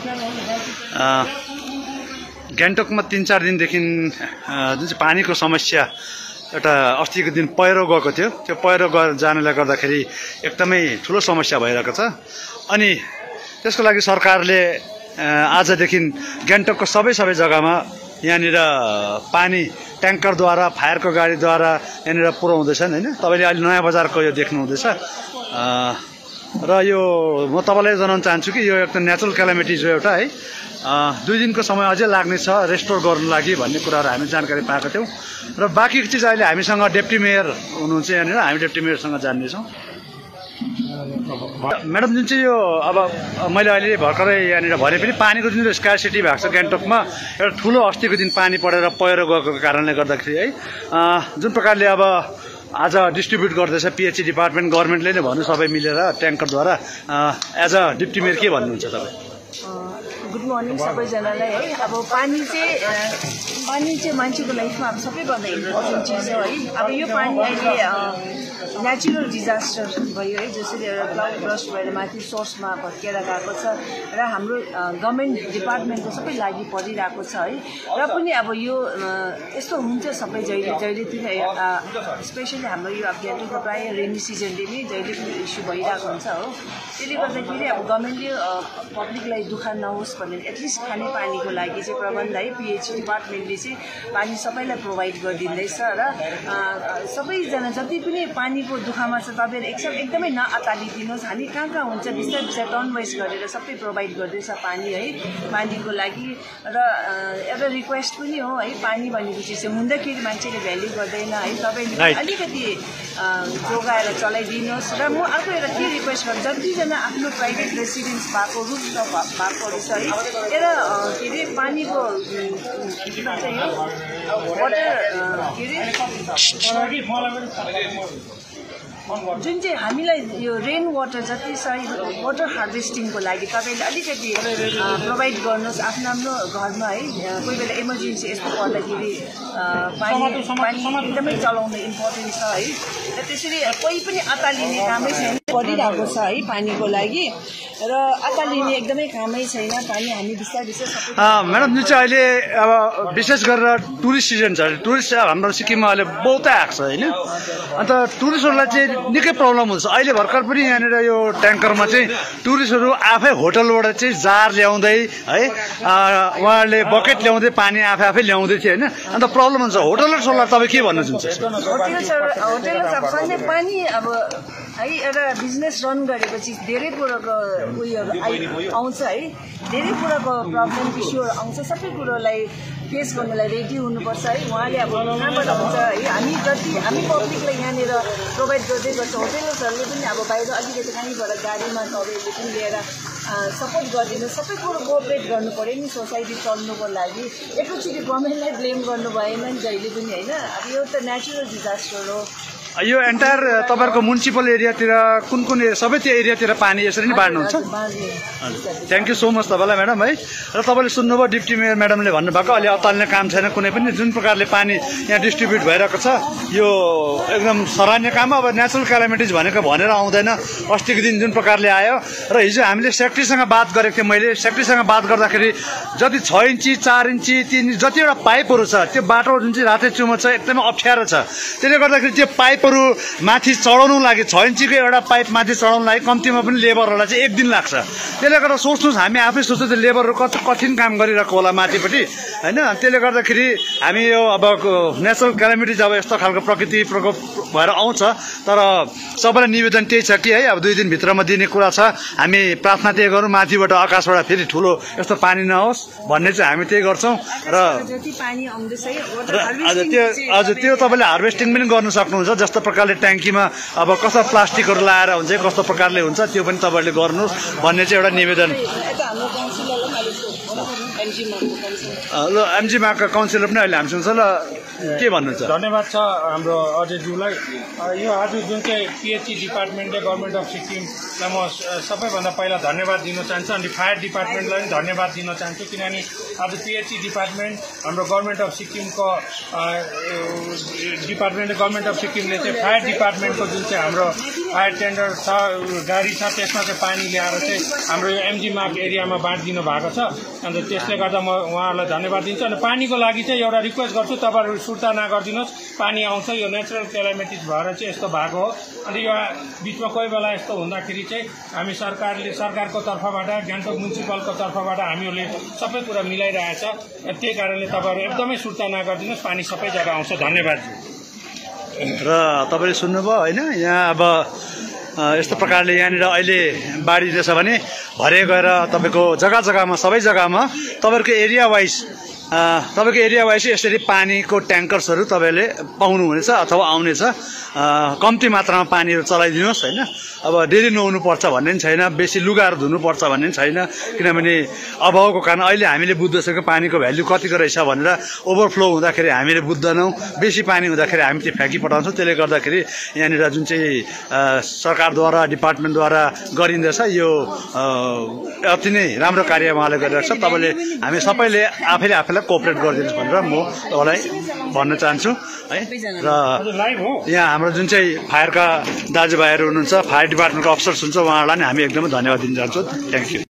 गान्तोकमा 3-4 दिनदेखि जुन चाहिँ पानीको समस्या एउटा अस्तिको दिन पहिरो गएको थियो, त्यो पहिरो जानले गर्दाखेरि एकदमै ठुलो समस्या भइरहेको छ। अनि त्यसको लागि सरकारले आजदेखि गान्तोकको सबै जग्गामा यहाँनिर पानी ट्याङ्करद्वारा, फायरको गाडीद्वारा यहाँनिर पुर्याउँदैछन् हैन। तपाईँले अहिले नयाँ बजारको यो देख्नुहुँदैछ। र यो म तपाईँलाई जनाउन चाहन्छु कि यो एकदम नेचुरल क्यालामिटी जो एउटा है 2 दिनको समय अझै लाग्ने छ रेस्टोर गर्नु लागि भन्ने कुराहरू हामी जानकारी पाएका थियौँ। र बाँकी चिज अहिले हामीसँग डेप्टी मेयर हुनुहुन्छ यहाँनिर, हामी डेप्टी मेयरसँग जान्नेछौँ। म्याडम, जुन चाहिँ यो अब मैले अहिले भर्खरै यहाँनिर भने पनि पानीको जुन स्कार्सिटी भएको छ गान्तोकमा, एउटा ठुलो अस्तिको दिन पानी परेर पहिरो गएको कारणले गर्दाखेरि है जुन प्रकारले अब आज डिस्ट्रिब्युट गर्दैछ पिएचई डिपार्टमेन्ट, गभर्मेन्टले नै भन्नु सबै मिलेर ट्याङ्करद्वारा, एज अ डिप्टी मेयर के भन्नुहुन्छ तपाईँ? गुड मर्निङ सबैजनालाई है। अब पानी चाहिँ मान्छेको लाइफमा अब सबैभन्दा इम्पोर्टेन्ट चिज हो है। अब यो पानी अहिले नेचुरल डिजास्टर भयो है, जसरी एउटा क्लाउड ब्रस्ट भएर माथि सोर्समा भत्किएर गएको छ र हाम्रो गभर्मेन्ट डिपार्टमेन्टको सबै लागि परिरहेको छ है। र पनि अब यो यस्तो हुन्छ सबै जहिलेतिर स्पेसली हाम्रो यो अब गान्तोकको प्रायः रेनी सिजनले नै जहिले पनि इस्यु भइरहेको हुन्छ हो। त्यसले गर्दाखेरि अब गभर्मेन्टले पब्लिकलाई दुःख नहोस् भनेर एटलिस्ट खाने पानीको लागि चाहिँ प्रबन्ध है पिएचई डिपार्टमेन्टले चाहिँ पानी सबैलाई प्रोभाइड गरिदिँदैछ। र सबैजना जति पनि पानीको दुःखमा छ तपाईँहरू एकदमै नअतालिदिनुहोस्। हामी कहाँ हुन्छ बिस्तारै टर्न वाइज गरेर सबै प्रोभाइड गर्दैछ पानी है पानीको लागि। र एउटा रिक्वेस्ट पनि हो है, पानी भनेपछि चाहिँ हुँदाखेरि मान्छेले भ्याल्यु गर्दैन है, तपाईँले अलिकति जोगाएर चलाइदिनुहोस्। र म अर्को एउटा के रिक्वेस्ट गर्छु, जतिजना आफ्नो प्राइभेट रेसिडेन्स भएको रुफटप भएकोहरू छ है, एउटा के अरे पानीको के भन्छ यो वाटर के अरे जुन चाहिँ हामीलाई यो रेन वाटर जति छ वाटर हार्भेस्टिङको लागि तपाईँले अलिकति प्रोभाइड गर्नुहोस् आफ्नो घरमा है। कोही बेला इमर्जेन्सी यस्तो पर्दाखेरि पानी एकदमै चलाउनु इम्पोर्टेन्ट छ है। र त्यसरी कोही पनि अतालिने कामै छैन, परिरहेको छ है पानीको लागि। र अतालिने एकदमै कामै छैन, पानी हामी बिस्तारै सबै। म्याडम, जुन चाहिँ अहिले अब विशेष गरेर टुरिस्ट सिजन छ, टुरिस्ट हाम्रो सिक्किममा अहिले बहुतै आएको छ होइन। अन्त टुरिस्टहरूलाई चाहिँ निकै प्रब्लम हुन्छ। अहिले भर्खर पनि यहाँनिर यो ट्याङ्करमा चाहिँ टुरिस्टहरू आफै होटलबाट चाहिँ जार ल्याउँदै है, उहाँहरूले बकेट ल्याउँदै पानी आफै ल्याउँदै थियो होइन। अन्त प्रब्लम हुन्छ। होटलर्सहरूलाई तपाईँ के भन्नु चाहन्छ? होटलर्स पानी अब है एउटा बिजनेस रन गरेपछि धेरै कुरोको उयोहरू आउँछ है, धेरै कुरोको प्रब्लम इस्युहरू आउँछ। सबै कुरोलाई फेस गर्नलाई रेडी हुनुपर्छ है। उहाँले अब कहाँबाट हुन्छ है, हामी पब्लिकलाई यहाँनिर प्रोभाइड गर्दै गर्छ। होटेलर्सहरूले पनि अब बाहिर अलिकति कहीँबाट गाडीमा तपाईँहरूले पनि लिएर सपोर्ट गरिदिनु, सबै कुरो कोअपरेट गर्नु पऱ्यो नि सोसाइटी चल्नुको लागि। एकैचोटि गभर्मेन्टलाई ब्लेम गर्नु भएन नि जहिले पनि होइन। अब यो त नेचुरल डिजास्टर हो। यो एन्टायर तपाईँहरूको म्युनिसिपल एरियातिर कुन सबै त्यो एरियातिर पानी यसरी नै बाँड्नुहुन्छ? थ्याङ्क यू सो मच तपाईँलाई म्याडम है। र तपाईँले सुन्नुभयो डिप्टी मेयर म्याडमले भन्नुभएको अलि अताल्ने काम छैन कुनै पनि। जुन प्रकारले पानी यहाँ डिस्ट्रिब्युट भइरहेको छ यो एकदम सराहनीय काम हो। अब नेचुरल क्यालामिटिज भनेर आउँदैन। अस्तिको दिन जुन प्रकारले आयो र हिजो हामीले सेक्रेटरीसँग बात गरेको थिएँ। मैले सेक्रेटरीसँग बात गर्दाखेरि जति 6 इन्ची 4 इन्ची 3 इन्ची जतिवटा पाइपहरू छ त्यो बाटो जुन चाहिँ रातै चुमो छ एकदमै अप्ठ्यारो छ। त्यसले गर्दाखेरि त्यो पाइपहरू माथि चढाउनु लागि 6 इन्चीको एउटा पाइप माथि चढाउनु लागि कम्तीमा पनि लेबरहरूलाई चाहिँ 1 दिन लाग्छ। त्यसले गर्दा सोच्नुहोस्, हामी आफै सोच्छौँ त्यो लेबरहरू कति कठिन काम गरिरहेको होला माथिपट्टि होइन। त्यसले गर्दाखेरि हामी यो अब नेचुरल क्यालामिटिज अब यस्तो खालको प्रकृति प्रकोप भएर आउँछ। तर सबैलाई निवेदन त्यही छ कि है अब 2 दिनभित्रमा दिने कुरा छ। हामी प्रार्थना त्यही गरौँ माथिबाट आकाशबाट फेरि ठुलो यस्तो पानी नहोस् भन्ने चाहिँ हामी त्यही गर्छौँ। र त्यो तपाईँले हार्भेस्टिङ पनि गर्न सक्नुहुन्छ। जस्तो प्रकारले ट्याङ्कीमा अब कस्तो प्लास्टिकहरू लाएर हुन्छ, कस्तो प्रकारले हुन्छ त्यो पनि तपाईँहरूले गर्नुहोस् भन्ने चाहिँ एउटा निवेदन। ल एमजीमाका काउन्सिलर पनि अहिले हामीसँग छ। ल के भन्नुहुन्छ? धन्यवाद छ हाम्रो अजयज्यूलाई। यो आज जुन चाहिँ पिएचई डिपार्टमेन्टले गभर्मेन्ट अफ सिक्किमलाई म सबैभन्दा पहिला धन्यवाद दिन चाहन्छु। अनि फायर डिपार्टमेन्टलाई पनि धन्यवाद दिन चाहन्छु, किनभने आज पिएचई डिपार्टमेन्ट हाम्रो गभर्मेन्ट अफ सिक्किमको डिपार्टमेन्ट गभर्मेन्ट अफ सिक्किमले चाहिँ फायर डिपार्टमेन्टको जुन चाहिँ हाम्रो फायर टेन्डर छ गाडी छ त्यसमा चाहिँ पानी ल्याएर चाहिँ हाम्रो यो एमजी मार्ग एरियामा बाँडिदिनु भएको छ। अन्त त्यसले गर्दा म उहाँहरूलाई धन्यवाद दिन्छु। अनि पानीको लागि चाहिँ एउटा रिक्वेस्ट गर्छु, तपाईँहरू सुर्ता नगरिदिनुहोस्, पानी आउँछ, यो नेचुरल क्यालामिटिज भएर चाहिँ यस्तो भएको हो। अनि यो बिचमा कोही बेला यस्तो हुँदाखेरि चाहिँ हामी सरकारको तर्फबाट गान्तोक म्युनिसिपलको तर्फबाट हामीहरूले सबै कुरा मिलाइरहेछ। त्यही कारणले तपाईँहरू एकदमै सुर्ता नगरिदिनुहोस्, पानी सबै जग्गा आउँछ। धन्यवाद। र तपाईँले सुन्नुभयो होइन, यहाँ अब यस्तो प्रकारले यहाँनिर अहिले बाढिरहेछ भने भरे गएर तपाईँको जग्गा जग्गामा सबै जग्गामा तपाईँहरूको एरिया वाइज यसरी पानीको ट्याङ्कर्सहरू तपाईँले पाउनुहुनेछ अथवा आउनेछ। कम्ती मात्रामा पानीहरू चलाइदिनुहोस् होइन। अब डेली नुहाउनु पर्छ भन्ने पनि छैन, बेसी लुगाहरू धुनुपर्छ भन्ने पनि छैन, किनभने अभावको कारण अहिले हामीले बुझ्दछौँ कि पानीको भ्याल्यु कतिको रहेछ भनेर। ओभरफ्लो हुँदाखेरि हामीले बुझ्दैनौँ, बेसी पानी हुँदाखेरि हामी त्यो फ्याँकी पठाउँछौँ। त्यसले गर्दाखेरि यहाँनिर जुन चाहिँ सरकारद्वारा डिपार्टमेन्टद्वारा गरिँदैछ यो अति नै राम्रो कार्य उहाँले गरिरहेको छ। तपाईँले हामी सबैले आफैलाई कोअपरेट गरिदिनुहोस् भनेर म तपाईँलाई भन्न चाहन्छु है। र यहाँ हाम्रो जुन चाहिँ फायरका दाजुभाइहरू हुनुहुन्छ, फायर डिपार्टमेन्टको अफिसर्स हुन्छ, उहाँहरूलाई नि हामी एकदमै धन्यवाद दिन चाहन्छौँ। Thank you.